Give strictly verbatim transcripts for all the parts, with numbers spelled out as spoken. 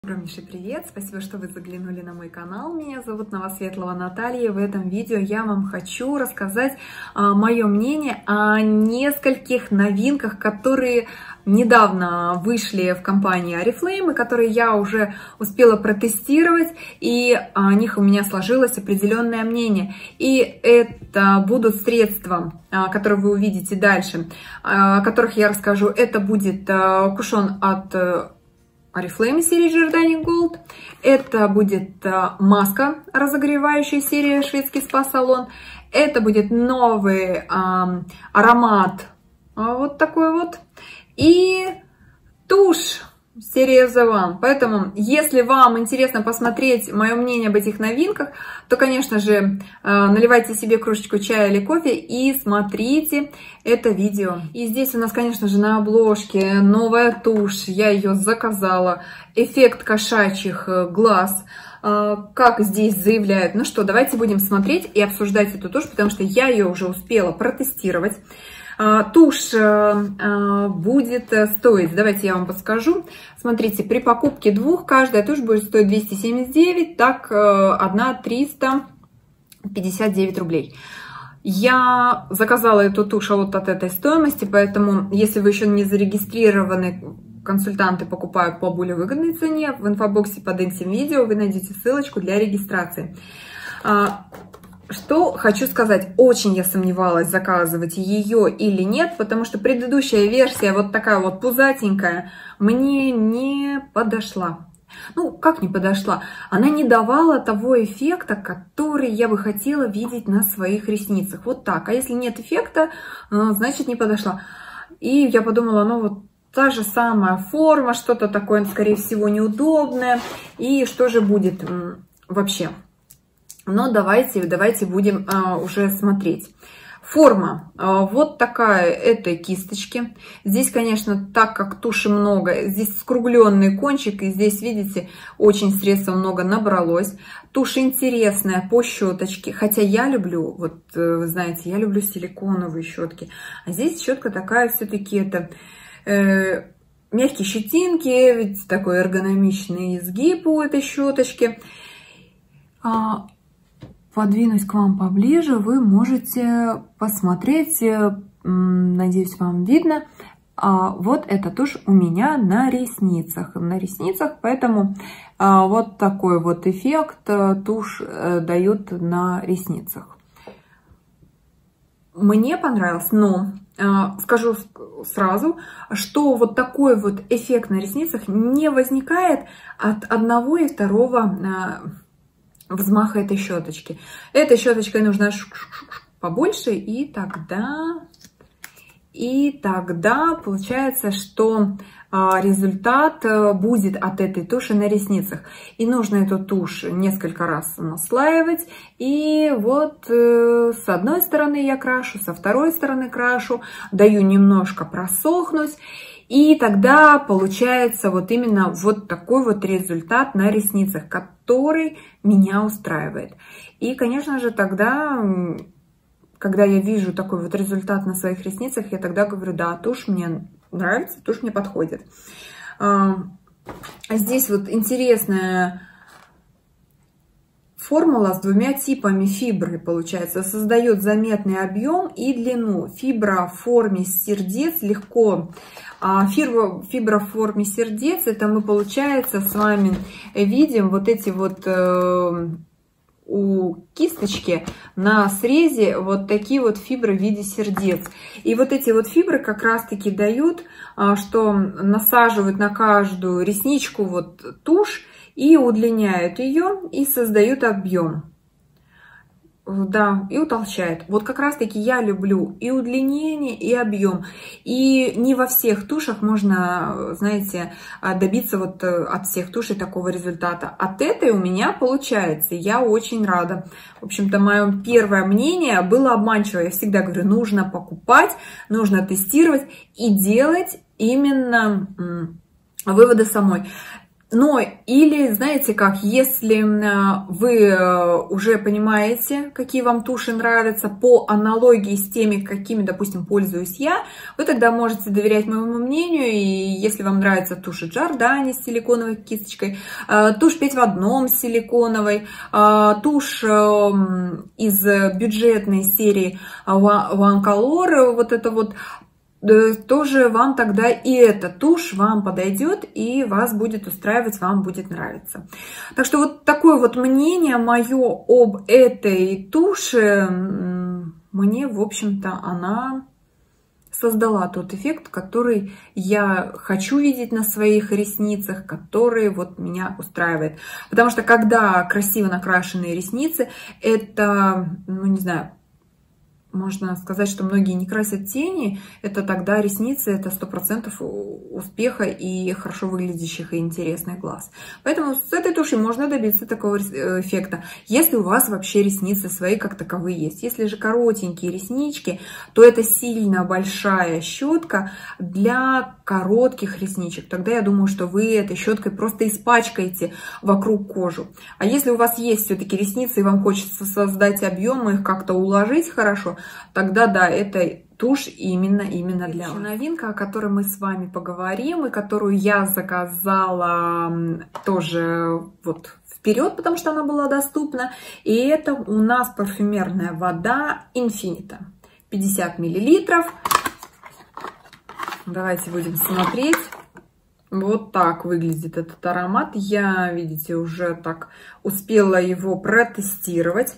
Огромнейший привет! Спасибо, что вы заглянули на мой канал. Меня зовут Новосветлова Наталья. В этом видео я вам хочу рассказать а, мое мнение о нескольких новинках, которые недавно вышли в компании Oriflame, и которые я уже успела протестировать, и о них у меня сложилось определенное мнение. И это будут средства, а, которые вы увидите дальше, а, о которых я расскажу. Это будет а, кушон от Oriflame серии Jordanic Gold. Это будет маска разогревающая серии Шведский спа-салон. Это будет новый э, аромат вот такой вот. И тушь серии The One. Поэтому, если вам интересно посмотреть мое мнение об этих новинках, то, конечно же, наливайте себе кружечку чая или кофе и смотрите это видео. И здесь у нас, конечно же, на обложке новая тушь. Я ее заказала. Эффект кошачьих глаз. Как здесь заявляют. Ну что, давайте будем смотреть и обсуждать эту тушь, потому что я ее уже успела протестировать. Тушь будет стоить, давайте я вам подскажу. Смотрите, при покупке двух каждая тушь будет стоить двести семьдесят девять, так одна триста пятьдесят девять рублей. Я заказала эту тушь вот от этой стоимости, поэтому если вы еще не зарегистрированы, консультанты покупают по более выгодной цене. В инфобоксе под этим видео вы найдете ссылочку для регистрации. Что хочу сказать, очень я сомневалась, заказывать ее или нет, потому что предыдущая версия, вот такая вот пузатенькая, мне не подошла. Ну, как не подошла? Она не давала того эффекта, который я бы хотела видеть на своих ресницах. Вот так. А если нет эффекта, значит не подошла. И я подумала, ну вот та же самая форма, что-то такое, скорее всего, неудобное. И что же будет вообще? Но давайте, давайте будем а, уже смотреть. Форма а, вот такая этой кисточки. Здесь, конечно, так как туши много, здесь скругленный кончик, и здесь, видите, очень средства много набралось. Тушь интересная по щеточке, хотя я люблю, вот вы знаете, я люблю силиконовые щетки. А здесь щетка такая все-таки это... Э, мягкие щетинки, ведь такой эргономичный изгиб у этой щеточки. А, подвинуть к вам поближе, вы можете посмотреть, надеюсь, вам видно, вот эта тушь у меня на ресницах, на ресницах, поэтому вот такой вот эффект тушь дают на ресницах. Мне понравилось, но скажу сразу, что вот такой вот эффект на ресницах не возникает от одного и второго взмаха этой щеточки. Этой щеточкой нужно побольше, и тогда, и тогда получается, что результат будет от этой туши на ресницах. И нужно эту тушь несколько раз наслаивать. И вот с одной стороны я крашу, со второй стороны крашу, даю немножко просохнуть. И тогда получается вот именно вот такой вот результат на ресницах, который меня устраивает. И, конечно же, тогда, когда я вижу такой вот результат на своих ресницах, я тогда говорю, да, тушь мне нравится, тушь мне подходит. Здесь вот интересная формула с двумя типами фибры, получается, создает заметный объем и длину. Фибра в форме сердец легко. А фибра, фибра в форме сердец, это мы, получается, с вами видим вот эти вот э, у кисточки на срезе вот такие вот фибры в виде сердец. И вот эти вот фибры как раз-таки дают, что насаживают на каждую ресничку вот тушь, и удлиняют ее, и создают объем. Да, и утолщает. Вот как раз таки я люблю и удлинение, и объем. И не во всех тушах можно, знаете, добиться вот от всех тушей такого результата. От этой у меня получается. Я очень рада. В общем-то, мое первое мнение было обманчивое. Я всегда говорю, нужно покупать, нужно тестировать и делать именно выводы самой. Но или, знаете как, если вы уже понимаете, какие вам туши нравятся, по аналогии с теми, какими, допустим, пользуюсь я, вы тогда можете доверять моему мнению. И если вам нравятся туши Giordani с силиконовой кисточкой, тушь пять в одном с силиконовой, тушь из бюджетной серии One Color, вот это вот, тоже вам тогда и эта тушь вам подойдет и вас будет устраивать, вам будет нравиться. Так что вот такое вот мнение мое об этой туши, мне, в общем-то, она создала тот эффект, который я хочу видеть на своих ресницах, который вот меня устраивает. Потому что когда красиво накрашенные ресницы, это, ну не знаю, можно сказать, что многие не красят тени, это тогда ресницы, это сто процентов успеха и хорошо выглядящих и интересных глаз. Поэтому с этой тушью можно добиться такого эффекта, если у вас вообще ресницы свои как таковые есть. Если же коротенькие реснички, то это сильно большая щетка для коротких ресничек. Тогда я думаю, что вы этой щеткой просто испачкаете вокруг кожу. А если у вас есть все-таки ресницы и вам хочется создать объем и их как-то уложить хорошо, тогда да, это тушь именно, именно для вас. Новинка, о которой мы с вами поговорим, и которую я заказала тоже вот вперед, потому что она была доступна. И это у нас парфюмерная вода Infinita. пятьдесят миллилитров. Давайте будем смотреть. Вот так выглядит этот аромат. Я, видите, уже так успела его протестировать.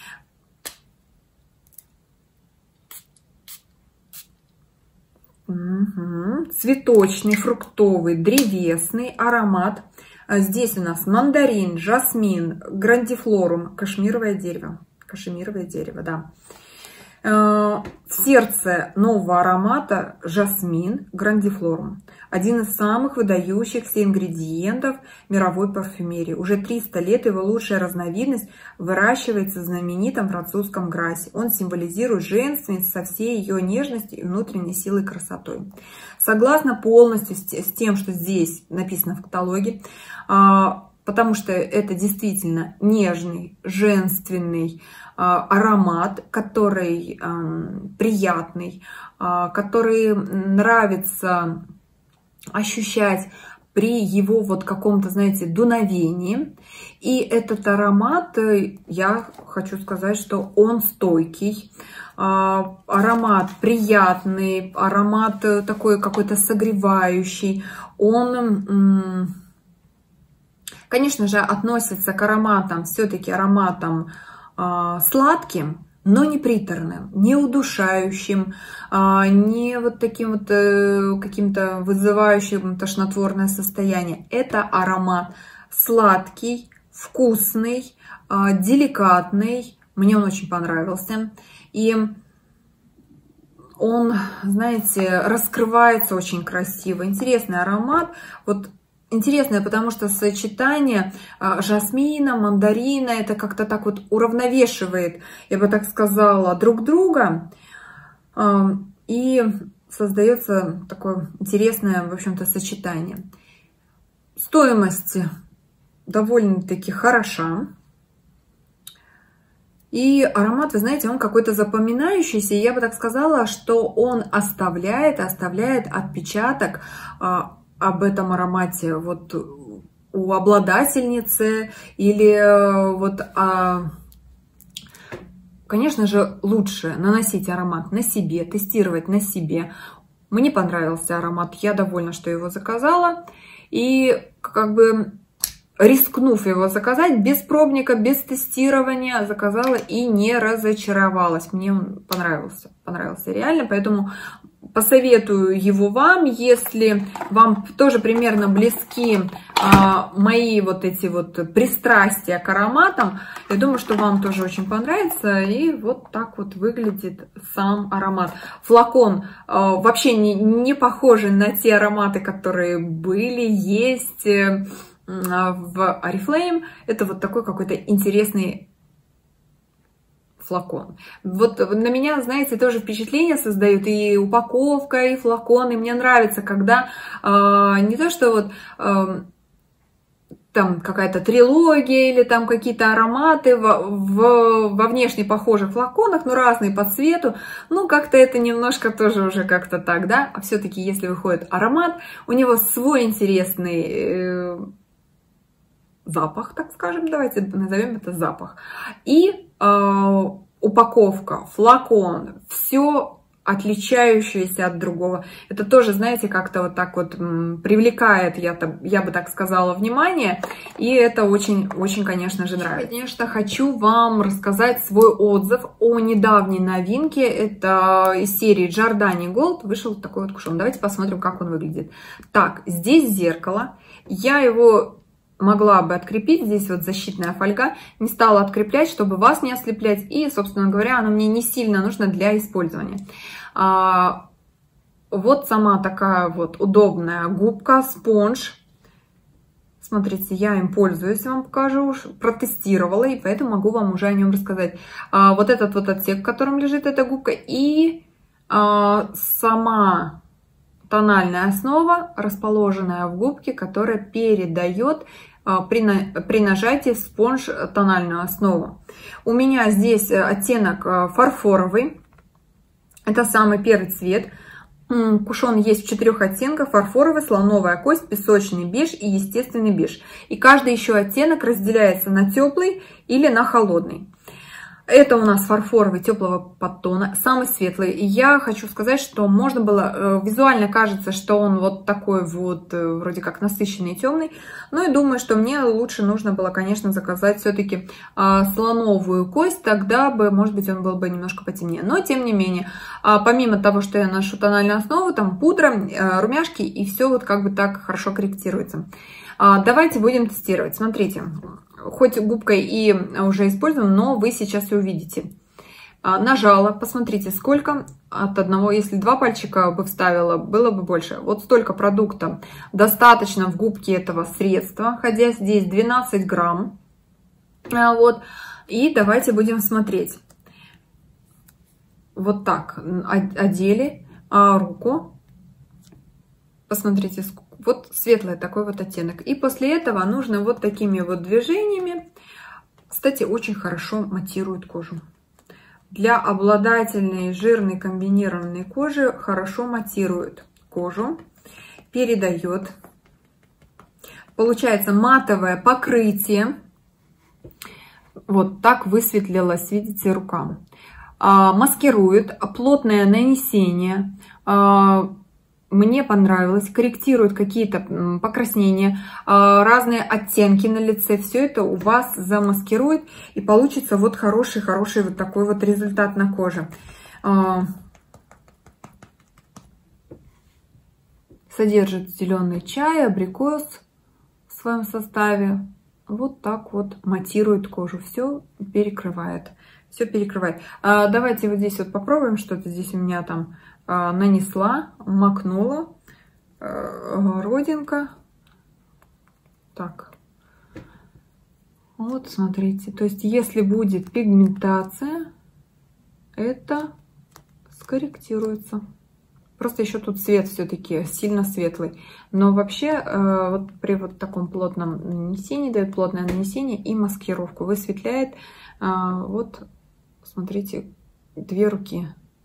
Угу. Цветочный, фруктовый, древесный аромат. Здесь у нас мандарин, жасмин, грандифлорум, кашмировое дерево. Кашемировое дерево, да. В сердце нового аромата жасмин, грандифлорум. Один из самых выдающихся ингредиентов мировой парфюмерии. Уже триста лет его лучшая разновидность выращивается в знаменитом французском Грасе. Он символизирует женственность со всей ее нежностью и внутренней силой и красотой. Согласно полностью с тем, что здесь написано в каталоге, потому что это действительно нежный, женственный аромат, который приятный, который нравится ощущать при его вот каком-то, знаете, дуновении. И этот аромат, я хочу сказать, что он стойкий, аромат приятный, аромат такой какой-то согревающий. Он, конечно же, относится к ароматам, все-таки ароматам сладким, но не приторным, не удушающим, не вот таким вот каким-то вызывающим тошнотворное состояние. Это аромат сладкий, вкусный, деликатный. Мне он очень понравился. И он, знаете, раскрывается очень красиво. Интересный аромат. Вот интересное, потому что сочетание жасмина, мандарина, это как-то так вот уравновешивает, я бы так сказала, друг друга. И создается такое интересное, в общем-то, сочетание. Стоимость довольно-таки хороша. И аромат, вы знаете, он какой-то запоминающийся. Я бы так сказала, что он оставляет, оставляет отпечаток об этом аромате вот у обладательницы или вот, а, конечно же, лучше наносить аромат на себе, тестировать на себе. Мне понравился аромат, я довольна, что его заказала. И как бы рискнув его заказать, без пробника, без тестирования, заказала и не разочаровалась. Мне он понравился, понравился реально, поэтому посоветую его вам, если вам тоже примерно близки а, мои вот эти вот пристрастия к ароматам. Я думаю, что вам тоже очень понравится. И вот так вот выглядит сам аромат. Флакон а, вообще не, не похожий на те ароматы, которые были, есть в Oriflame. Это вот такой какой-то интересный флакон. Вот на меня, знаете, тоже впечатление создают и упаковка, и флакон. И мне нравится, когда э, не то, что вот э, там какая-то трилогия или там какие-то ароматы в, в, во внешне похожих флаконах, но разные по цвету. Ну, как-то это немножко тоже уже как-то так, да. А все-таки, если выходит аромат, у него свой интересный э, запах, так скажем, давайте назовем это запах. И э, упаковка, флакон, все отличающееся от другого. Это тоже, знаете, как-то вот так вот привлекает, я, я бы так сказала, внимание. И это очень-очень, конечно же, нравится. Конечно, хочу вам рассказать свой отзыв о недавней новинке. Это из серии Giordani Gold вышел такой вот кушон. Давайте посмотрим, как он выглядит. Так, здесь зеркало. Я его могла бы открепить, здесь вот защитная фольга, не стала откреплять, чтобы вас не ослеплять, и, собственно говоря, оно мне не сильно нужно для использования. А, вот сама такая вот удобная губка, спонж. Смотрите, я им пользуюсь, вам покажу, протестировала, и поэтому могу вам уже о нем рассказать. А, вот этот вот отсек, в котором лежит эта губка, и а, сама тональная основа, расположенная в губке, которая передает при, на, при нажатии в спонж тональную основу. У меня здесь оттенок фарфоровый. Это самый первый цвет. Кушон есть в четырех оттенках: фарфоровый, слоновая кость, песочный беж и естественный беж. И каждый еще оттенок разделяется на теплый или на холодный. Это у нас фарфоровый теплого подтона, самый светлый. И я хочу сказать, что можно было, визуально кажется, что он вот такой вот, вроде как насыщенный, темный. Ну и думаю, что мне лучше нужно было, конечно, заказать все-таки слоновую кость. Тогда бы, может быть, он был бы немножко потемнее. Но, тем не менее, помимо того, что я ношу тональную основу, там пудра, румяшки, и все вот как бы так хорошо корректируется. Давайте будем тестировать. Смотрите. Хоть губкой и уже используем, но вы сейчас и увидите. Нажала, посмотрите, сколько от одного, если два пальчика бы вставила, было бы больше. Вот столько продукта достаточно в губке этого средства, хотя здесь двенадцать грамм. Вот. И давайте будем смотреть. Вот так одели руку. Посмотрите, сколько. Вот светлый такой вот оттенок. И после этого нужно вот такими вот движениями. Кстати, очень хорошо матирует кожу. Для обладательной жирной комбинированной кожи хорошо матирует кожу. Передает. Получается матовое покрытие. Вот так высветлилась, видите, рука. А, маскирует. Плотное нанесение. А, Мне понравилось, корректирует какие-то покраснения, разные оттенки на лице. Все это у вас замаскирует, и получится вот хороший-хороший вот такой вот результат на коже. Содержит зеленый чай, абрикос в своем составе. Вот так вот матирует кожу, все перекрывает. Все перекрывает. Давайте вот здесь вот попробуем что-то. Здесь у меня там нанесла, макнула, родинка. Так, вот смотрите, то есть если будет пигментация, это скорректируется. Просто еще тут цвет все-таки сильно светлый, но вообще вот при вот таком плотном нанесении дает плотное нанесение и маскировку, высветляет. Вот смотрите, две руки.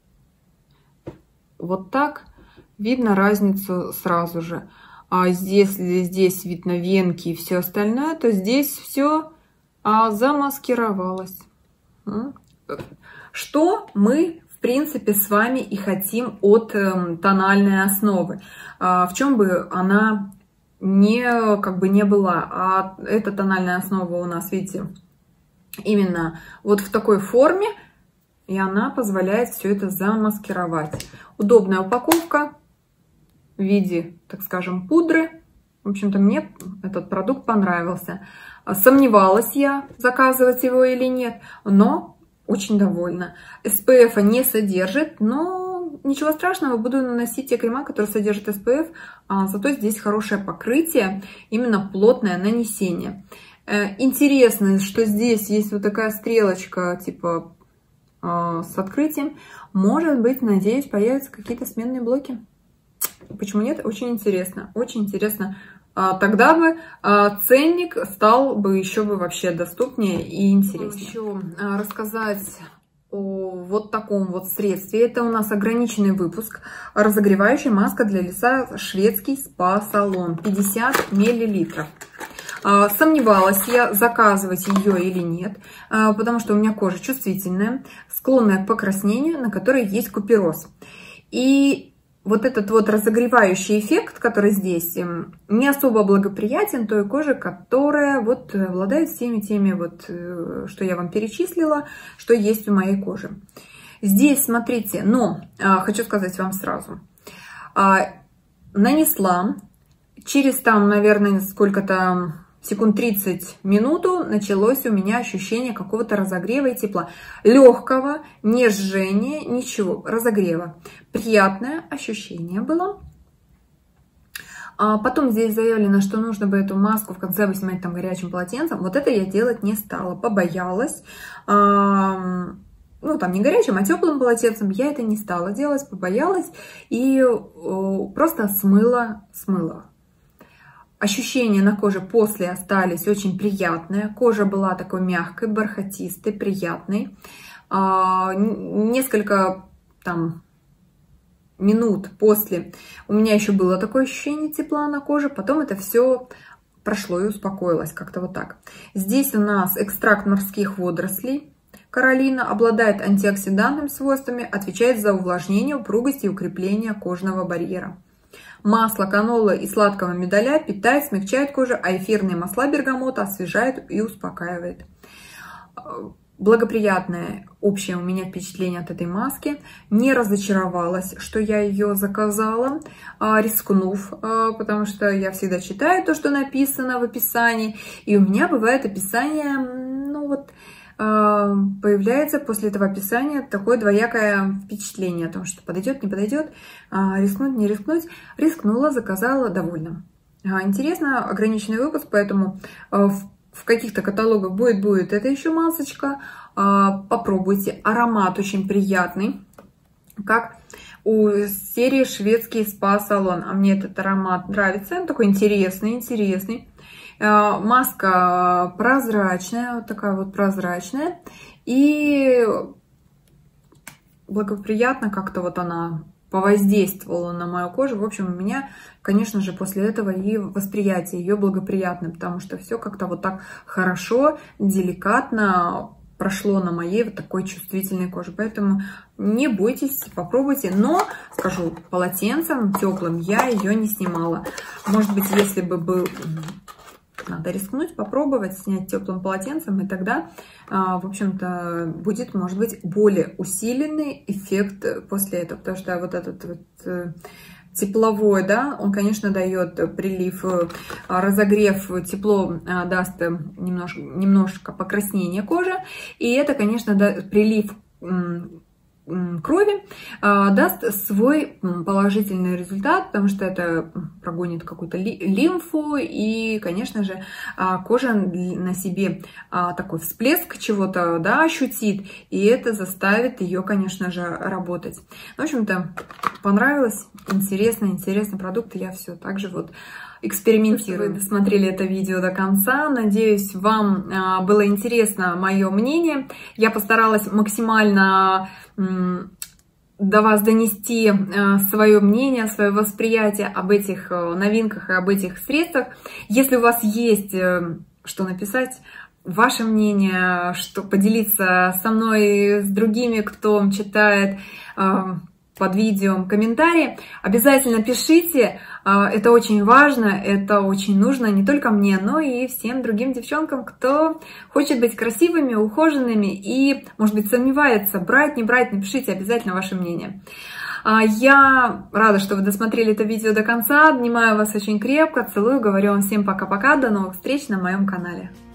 Вот так видно разницу сразу же. А если здесь видно венки и все остальное, то здесь все а, замаскировалось. Что мы, в принципе, с вами и хотим от э, тональной основы. А, в чем бы она не, как бы не была. А эта тональная основа у нас, видите, именно вот в такой форме. И она позволяет все это замаскировать. Удобная упаковка в виде, так скажем, пудры. В общем-то, мне этот продукт понравился. Сомневалась я, заказывать его или нет, но очень довольна. эс пэ эф не содержит, но ничего страшного, буду наносить те крема, которые содержат эс пэ эф. А зато здесь хорошее покрытие, именно плотное нанесение. Интересно, что здесь есть вот такая стрелочка, типа с открытием. Может быть, надеюсь, появятся какие-то сменные блоки. Почему нет? Очень интересно. Очень интересно тогда бы ценник стал бы еще бы вообще доступнее и интереснее. Еще рассказать о вот таком вот средстве. Это у нас ограниченный выпуск. Разогревающая маска для лица шведский спа-салон. пятьдесят миллилитров. Сомневалась я, заказывать ее или нет, потому что у меня кожа чувствительная, склонная к покраснению, на которой есть купероз. И вот этот вот разогревающий эффект, который здесь, не особо благоприятен той коже, которая вот обладает всеми теми, вот, что я вам перечислила, что есть у моей кожи. Здесь, смотрите, но хочу сказать вам сразу, нанесла, через там, наверное, сколько-то секунд тридцать минуту началось у меня ощущение какого-то разогрева и тепла. Легкого, не жжения, ничего, разогрева. Приятное ощущение было. А потом здесь заявлено, что нужно бы эту маску в конце бы снимать там горячим полотенцем. Вот это я делать не стала, побоялась. А, ну, там не горячим, а теплым полотенцем я это не стала делать, побоялась и о, просто смыла, смыла. Ощущения на коже после остались очень приятные. Кожа была такой мягкой, бархатистой, приятной. А, несколько там минут после у меня еще было такое ощущение тепла на коже. Потом это все прошло и успокоилось. Как-то вот так. Здесь у нас экстракт морских водорослей. Каролина обладает антиоксидантными свойствами, отвечает за увлажнение, упругость и укрепление кожного барьера. Масло канола и сладкого миндаля питает, смягчает кожу, а эфирные масла бергамота освежают и успокаивает. Благоприятное общее у меня впечатление от этой маски. Не разочаровалась, что я ее заказала, рискнув, потому что я всегда читаю то, что написано в описании. И у меня бывает описание, ну вот, появляется после этого описания такое двоякое впечатление о том, что подойдет, не подойдет, рискнуть, не рискнуть. Рискнула, заказала, довольна. Интересно, ограниченный выпуск, поэтому в каких-то каталогах будет, будет это еще масочка. Попробуйте. Аромат очень приятный, как у серии шведский спа-салон. А мне этот аромат нравится, он такой интересный, интересный. Маска прозрачная, вот такая вот прозрачная. И благоприятно как-то вот она повоздействовала на мою кожу. В общем, у меня, конечно же, после этого и восприятие ее благоприятное, потому что все как-то вот так хорошо, деликатно прошло на моей вот такой чувствительной коже. Поэтому не бойтесь, попробуйте. Но, скажу, полотенцем теплым я ее не снимала. Может быть, если бы был... Надо рискнуть, попробовать, снять теплым полотенцем, и тогда, в общем-то, будет, может быть, более усиленный эффект после этого. Потому что вот этот вот тепловой, да, он, конечно, дает прилив, разогрев, тепло даст немножко, немножко покраснение кожи. И это, конечно, прилив крови даст свой положительный результат, потому что это прогонит какую-то лимфу, и, конечно же, кожа на себе такой всплеск чего-то, да, ощутит, и это заставит ее, конечно же, работать. В общем-то, понравилось, интересно, интересный продукт, и я все так же вот экспериментирую. Вы досмотрели это видео до конца. Надеюсь, вам было интересно мое мнение. Я постаралась максимально до вас донести свое мнение, свое восприятие об этих новинках и об этих средствах. Если у вас есть что написать, ваше мнение, что поделиться со мной, с другими, кто читает под видео комментарии, обязательно пишите. Это очень важно, это очень нужно не только мне, но и всем другим девчонкам, кто хочет быть красивыми, ухоженными и, может быть, сомневается, брать, не брать. Напишите обязательно ваше мнение. Я рада, что вы досмотрели это видео до конца. Обнимаю вас очень крепко, целую, говорю вам всем пока-пока, до новых встреч на моем канале.